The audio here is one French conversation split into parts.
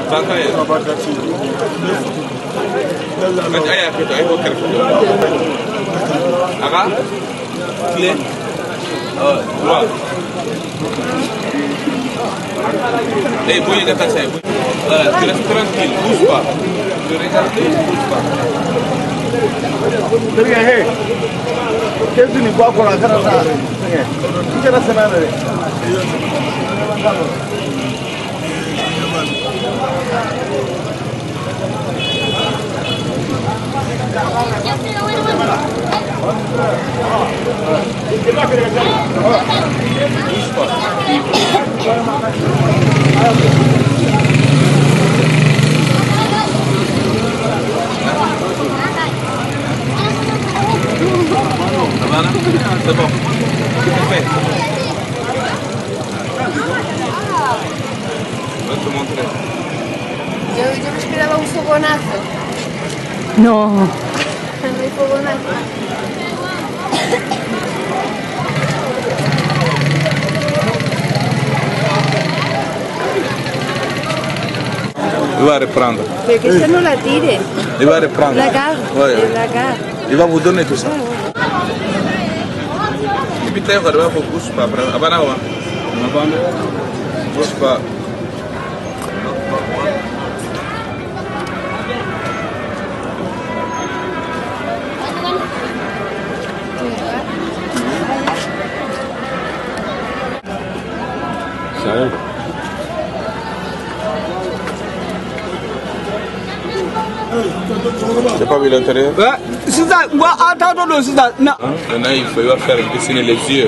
Bakaye. Kan aya fito ai ko karfi. Aga? Clé. Droit. Eh, bouille de cassé. Voilà, tu restes tranquille, bouge pas. Tu regardes, bouge pas. Qu'est-ce que tu vois pour la faire ça? C'est la semaine. C'est bon. C'est fait. Je vais te montrer. Yo me esperaba un fogonazo. No. No hay fogonazo. Il va reprendre. Pero que esa no la tire. Il va reprendre. La garde. Ouais. La garde. Il va vous donner tout ça. Et puis tu vas vous bouge pas. Abanawa. Bouge pas. J'ai pas vu l'intérieur. C'est ça, moi, attends, c'est ça. Non. Maintenant, il va faire dessiner les yeux.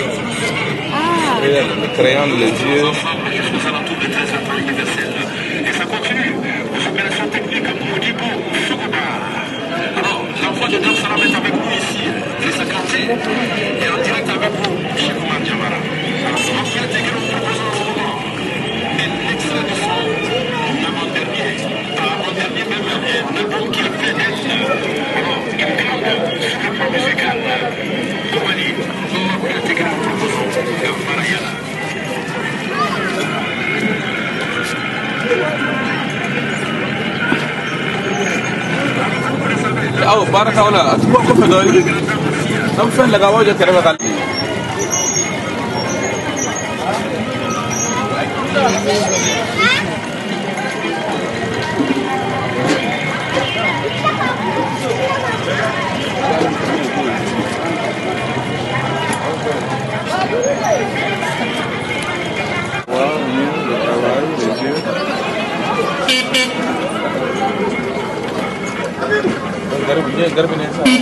Le crayon, les yeux. Aux alentours de 13h universel. Et ça continue. Aux opérations techniques Modibo, Sokoba. Alors, l'envoi de Dame Salam est avec nous ici. C'est sa quartier. Et en direct avec vous, chez Oumar Diawara. Alors, rappelez que nous proposons en ce moment. Et l'extrait de son avant-dernier, même album qui a fait être. Alors, une grande sur le plan musical. Comment dire, nous rappelez que nous proposons Mariana. أو بارك الله أسبوع كم دول كم فين لقى وجه كريم قال garbi ne sa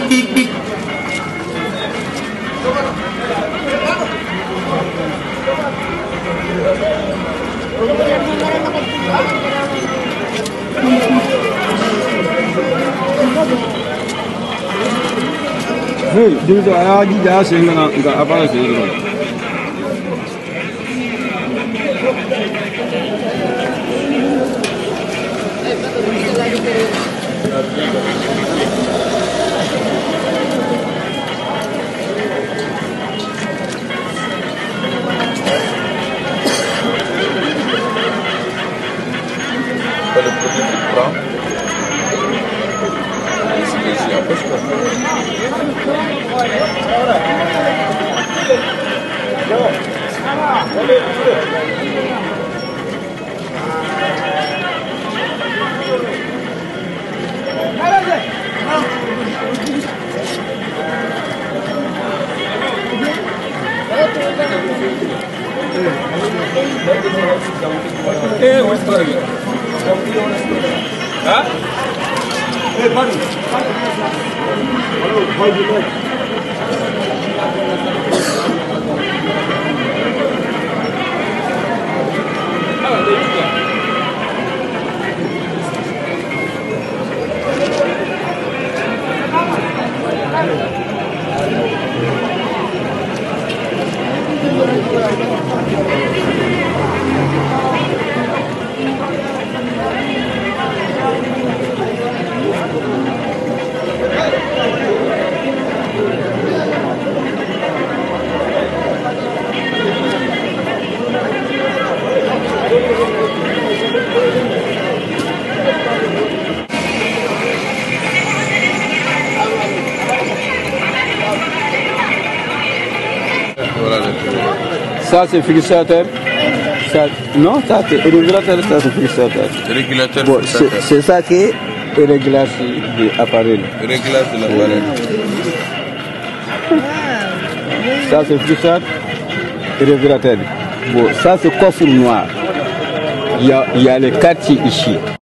Hey, dia tu ayah lagi dah sehingga enggak apa sih tu. le produit que tu prends et c'est les yeux après je Eh, what's going on? Huh? Hey, buddy. Hello, how you doing? Ça c'est fixateur. Ça, non, ça c'est régulateur, ça c'est fixateur. Régulateur, Bon, fixateur. c'est ça qui est réglage de l'appareil. Réglage de l'appareil. Ça c'est fixateur et régulateur. Bon, ça c'est coffre noir. Il y a les quartiers ici.